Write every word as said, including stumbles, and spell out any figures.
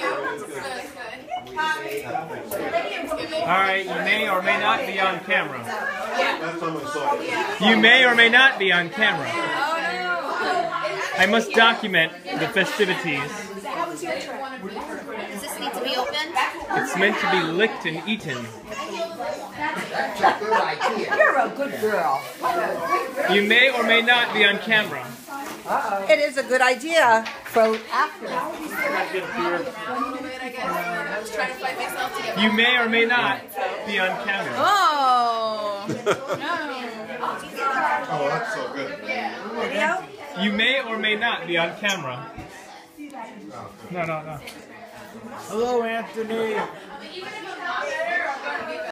Alright, you may or may not be on camera. You may or may not be on camera. I must document the festivities. Does this need to be opened? It's meant to be licked and eaten. You're a good girl. You may or may not be on camera. Uh-oh. It is a good idea for after. You may or may not be on camera. Oh! Oh, that's so good. Video? You may or may not be on camera. No, no, no. Hello, Anthony.